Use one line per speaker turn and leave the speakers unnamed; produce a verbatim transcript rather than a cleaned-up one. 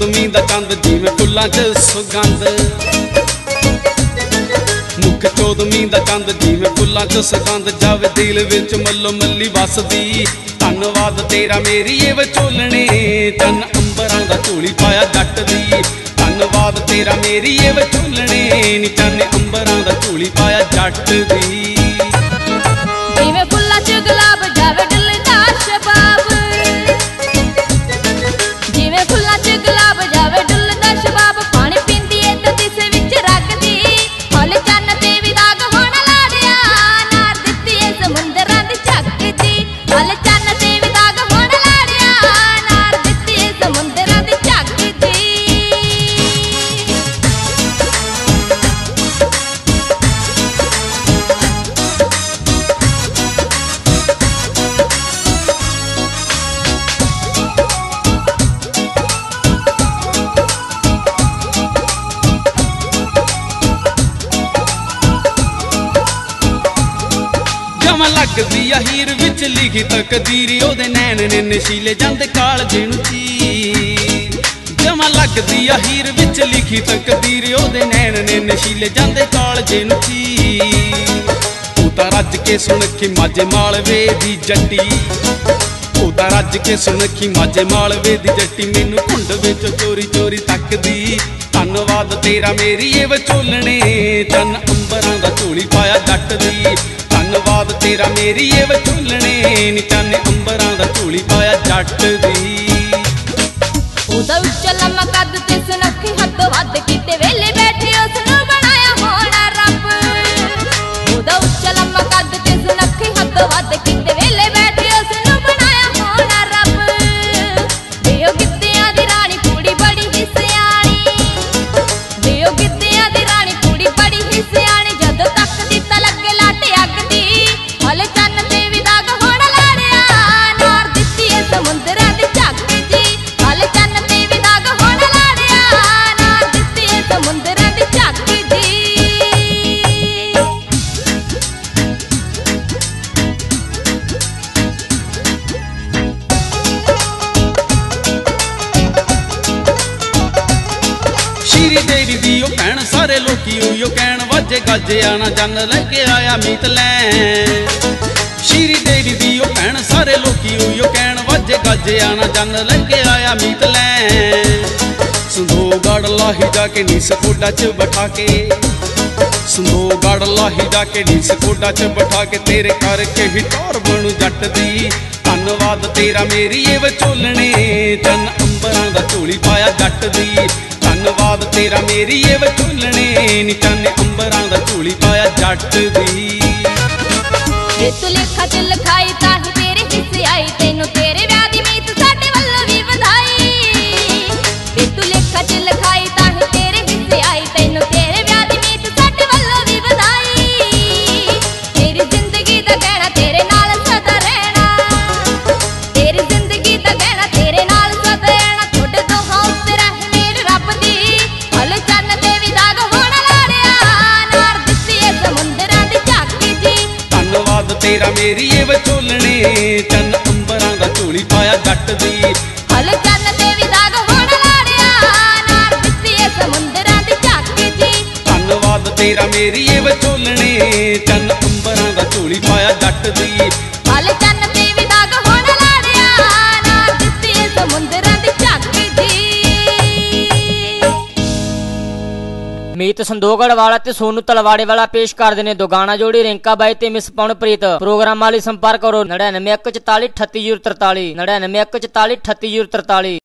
चौदहवीं दा चंद जिवें फुल्लां च सुगंध, मुख चौदहवीं दा चंद जिवें फुल्लां च सुगंध, जावे दिल विच मल्लो मल्ली वसदी। धन्नवाद तेरा मेरीए विचोलणे, चन अंबरां दा झोली पाया जट दी। धन्नवाद तेरा मेरीए विचोलणे, नी चन अंबरां दा झोली पाया जट दी।
जिवें फुल्लां च गुलाब जावे डुलदा शबाब, जिवें फुल्लां च गुलाब जावे डुलदा शबाब, पानी पींदी ए ते दिस विच रखदी। फल चन्न ते भी दाग होण लाड़िया, नार दित्ती ए समुंदरां दी झकदी। फल चन्न ते भी दाग होण लाड़िया, नार दित्ती ए समुंदरां दी झकदी।
जवां लगदी आ हीर विच लिखी तकदीर, ओदे नैन ने नशीले जांदे कालजे नूं चीर। जवां लगदी आ हीर विच लिखी तकदीर, ओदे नैन ने नशीले जांदे कालजे नूं चीर। तू तां रज के सुणखी माझे मालवे दी जट्टी, तू तां रज के सुणखी माझे मालवे दी जट्टी, मैनूं घुंड विच चोरी चोरी तकदी। धन्नवाद तेरा मेरीए विचोलणे, चन अंबरां दा झोली पाया जट दी। धन्नवाद तेरा मेरीए विचोलणे, नी चन अंबरां दा झोली पाया जट दी।
उदा उच्चा लम्मा कद ते सुनखी हद वध किते वेले बैठे उसनूं बनाया होना रब। उदा उच्चा लम्मा कद ते सुनखी हद वध किते वेले बैठे उसनूं बनाया होना रब। दियो गिद्दियां दी रानी कुड़ी बड़ी ही सियाणी, दियो गिद्दियां दी रानी कुड़ी बड़ी ही सियाणी, जदों तकदी तां लगे लाटे अगदी। फल चन्न ते भी दाग होण लाड़िया, नार दित्ती ए समुंदरां दी झकदी। फल चन्न ते भी दाग होण लाड़िया, नार दित्ती ए समुंदरां दी झकदी।
श्री देवी दी ओ भैण सारे लोकी उइयो कहण, वाजे गाजे आना जन लैके आया मीत लैन। श्री देवी दी ओ भैण सारे लोकी उइयो कहण, वाजे गाजे आना जन लैके आया मीत लैन। संदोगढ़ लाही जाके नीस कोडा च बैठा के, संदोगढ़ लाही जाके नीस कोडा च बैठा के, तेरे करके ही टौर बनू जट दी। धन्नवाद तेरा मेरीए विचोलणे, चन अंबरां दा झोली पाया जट दी। धन्नवाद तेरा मेरीए विचोलणे, नी चन अंबरां दा झोली पाया जट दी।
जे तू लेखा च लिखाई ताही तेरे हिस्से आई, तैनूं तेरे विआह दी मीत साडे वल्लों भी वधाई। जे तू लेखा च लिखाई ताही तेरे हिस्से आई, तैनूं तेरे विआह दी मीत साडे वल्लों भी वधाई। तेरी जिंदगी दा गहना तेरे नाल सदा रहना, तेरी जिंदगी दा गहना तेरे नाल सदा रहना, थोड़े दोहां उत्ते रह मेरे रब दी। फल चन्न ते भी दाग होण लाड़िया, नार दित्ती ए समुंदरां दी झकदी।
धन्नवाद तेरा मेरीए विचोलणे, चन अंबरां दा झोली पाया जट दी।
फल चन्न ते भी दाग होण लाड़िया, नार दित्ती ए समुंदरां दी झकदी।
धन्नवाद तेरा मेरीए विचोलणे, चन अंबरां दा झोली पाया जट दी।
फल चन्न ते भी दाग होण लाड़िया, नार दित्ती ए समुंदरां दी झकदी।
मीत संदोगढ़ वाला ते सोनू तलवाड़े वाला पेश करदे ने दो गाना जोड़ी रिंका बाई ते मिस पावनप्रीत। प्रोग्राम वाली संपर्क करो नड़िनवे एक चौताली अठत्ती जीरो तरताली, नड़िनवे एक चौताली अठत्ती जीरो तरताली।